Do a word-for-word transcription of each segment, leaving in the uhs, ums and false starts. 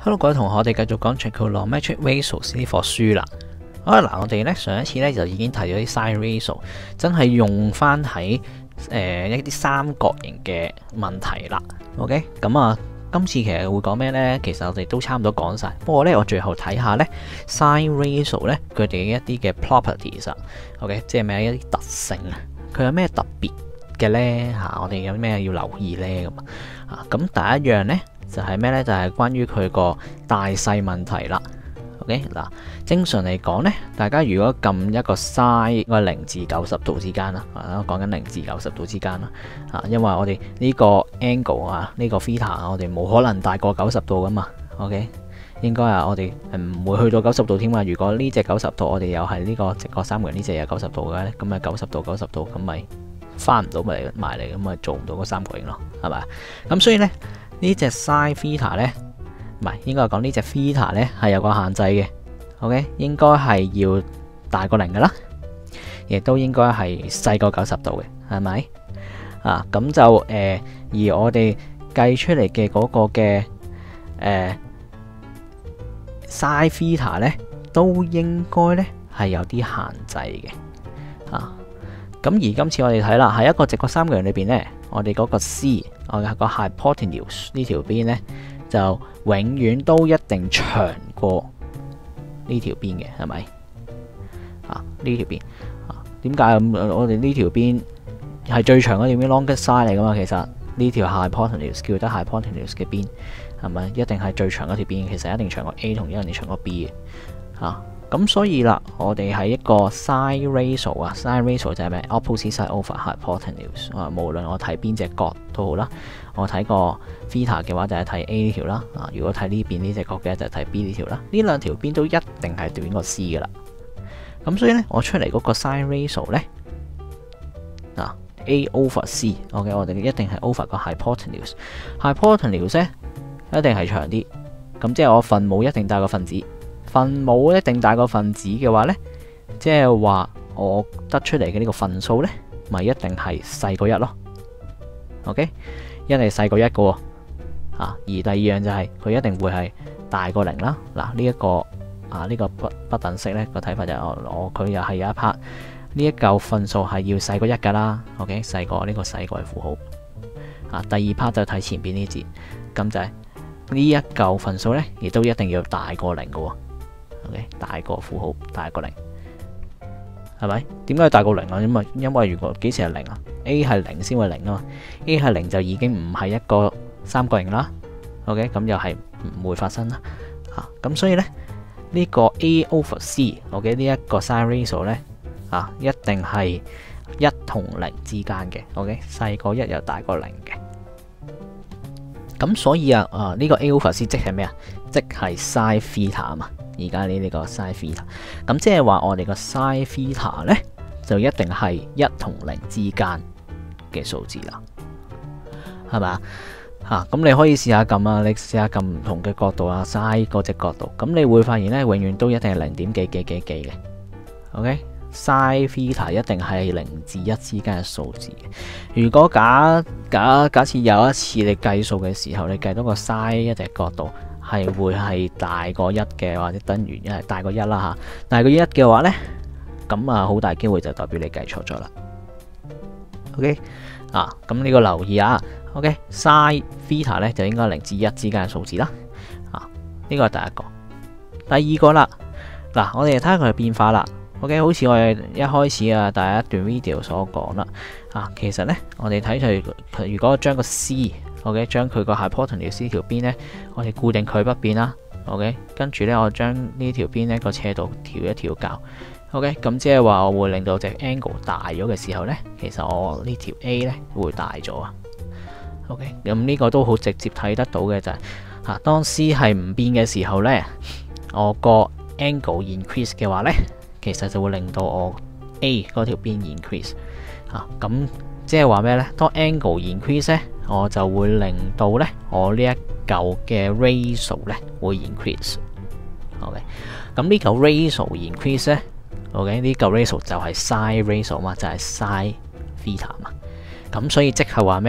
Hello， 各位同學，我哋繼續講 Trigonometric Ratios 呢課書啦。好啦，嗱，我哋咧上一次咧就已經提咗啲 Sine Ratio， 真係用翻喺誒一啲三角形嘅問題啦。OK， 咁啊，今次其實會講咩咧？其實我哋都差唔多講晒。不過咧，我最後睇下咧 Sine Ratio 咧佢哋一啲嘅 properties 啊。OK， 即係咩一啲特性啊？佢有咩特別嘅咧？嚇，我哋有咩要留意咧？咁啊，咁第一樣咧。就係咩呢？就係、是、關於佢個大細問題啦。OK 嗱，正常嚟講呢，大家如果撳一個 sin 個零至九十度之間啦，啊講緊零至九十度之間啦，啊因為我哋呢個 angle 啊，呢個 theta 我哋冇可能大過九十度噶嘛。OK， 應該啊，我哋唔會去到九十度添嘛。如果呢隻九十度，我哋又係呢個直角三角形呢隻又九十度嘅咧，咁咪九十度九十度咁咪翻唔到埋埋嚟，咁咪做唔到個三角形咯，係咪？咁所以呢。呢隻 sin theta 咧，唔係應該講呢隻 theta 咧係有個限制嘅 ，OK， 應該係要大過零噶啦，亦都應該係細過九十度嘅，係咪？啊，咁就誒、呃，而我哋計出嚟嘅嗰個嘅誒、呃、sin theta 咧，都應該咧係有啲限制嘅，啊，咁而今次我哋睇啦，喺一個直角三角形裏邊咧。我哋嗰個 C， 我嘅個 hypotenuse 呢條邊呢，就永遠都一定長過呢條邊嘅，係咪？啊，呢條邊啊，點解我哋呢條邊係最長嗰條邊 longest side 嚟噶嘛？其實呢條 hypotenuse 叫得 hypotenuse 嘅邊係咪一定係最長嗰條邊？其實一定長過 A 同一定長過 B 嘅啊。咁所以啦，我哋係一個 sine ratio 啊 ，sine ratio 就係咩 opposite side over hypotenuse 啊。無論我睇邊隻角都好啦，我睇個 theta 嘅話就係睇 A 呢條啦。啊，如果睇呢邊呢隻角嘅就係睇 B 呢條啦。呢兩條邊都一定係短過 C 噶啦。咁所以咧，我出嚟嗰個 sine ratio 咧，啊 A over C，OK，、okay， 我哋一定係 over 個 hypotenuse。hypotenuse 咧一定係長啲，咁即係我分母一定大過分子。分母一定大過分子嘅話呢，即係話我得出嚟嘅呢個分數呢，咪一定係細過一咯。OK， 一定係細過一個喎。啊，而第二樣就係、是、佢一定會係大過零啦。嗱，呢一個啊呢、這個不不等式呢個睇法就係我佢又係有一 part 呢一嚿分數係要細過一噶啦。OK， 細過呢個細過嘅符號。啊，第二 part 就睇前邊呢節，咁就係呢一嚿分數呢，亦都一定要大過零嘅喎。Okay， 大過符號大過零，係咪？點解大過零啊？因為因為如果幾時係零啊 ？A 係零先會零啊嘛 ，A 係零就已經唔係一個三角形啦。OK， 咁又係唔會發生啦。吓、啊，咁所以咧呢、這個 A over C，OK 呢一個 sine ratio 咧啊，一定係一同零之間嘅。OK， 細過一又大過零嘅。咁所以啊啊呢、這個 A over C 即係咩啊？即係 sin theta 啊嘛。而家呢呢個 sin theta， 咁即係話我哋個 sin theta 咧就一定係一同零之間嘅數字啦，係咪啊？吓，咁你可以試下撳啊，你試下撳唔同嘅角度啊 ，sin 嗰隻角度，咁你會發現咧，永遠都一定係零點幾幾幾幾嘅。OK，sin theta 一定係零至一之間嘅數字。如果假假假設有一次你計數嘅時候，你計到個 sin 一隻角度。係會係大過一嘅，或者等於一係大過一啦吓。大過一嘅話呢，咁啊好大機會就代表你計錯咗啦。OK 啊，咁呢個留意啊。OK，sin theta 咧就應該零至一之間嘅數字啦。啊，呢個係第一個。第二個啦，嗱、啊，我哋睇下佢嘅變化啦。OK， 好似我哋一開始啊第一段 video 所講啦。啊，其實呢，我哋睇佢，如果將個 C。OK， 將佢個 hypotenuse 條邊呢，我哋固定佢不變啦。OK， 跟住呢，我將呢條邊呢個斜度調一調校。OK， 咁即係話我會令到隻 angle 大咗嘅時候呢，其實我呢條 A 呢會大咗啊。OK， 咁呢個都好直接睇得到嘅就係、是、嚇，當 C 係唔變嘅時候呢，我個 angle increase 嘅話呢，其實就會令到我 A 嗰條邊 increase 嚇。咁即係話咩呢？當 angle increase 呢，我就會令到咧，我呢一嚿嘅 ratio 咧會 increase。OK， 咁呢嚿 ratio increase 咧 ，OK 呢嚿 ratio 就係 sin ratio 嘛，就係 sin theta 嘛。咁所以即係話咩咧？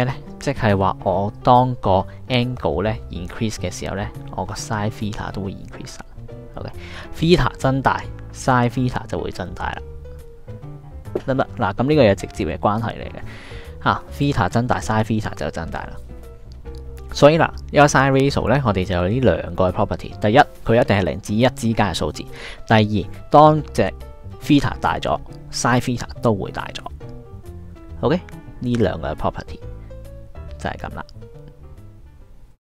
即係話我當個 angle 咧 increase 嘅時候咧，我個 sin theta 都會 increase。OK，theta 增大 sin theta 就會增大啦。得唔得？嗱，咁呢個有直接嘅關係嚟嘅。嚇 theta 增大 sin theta 就增大啦。所以啦，一個 sin ratio 咧，我哋就有呢兩個 property。第一，佢一定係零至一之間嘅數字；第二，當隻 theta 大咗 ，sin theta 都會大咗。OK，呢兩個 property 就係咁啦。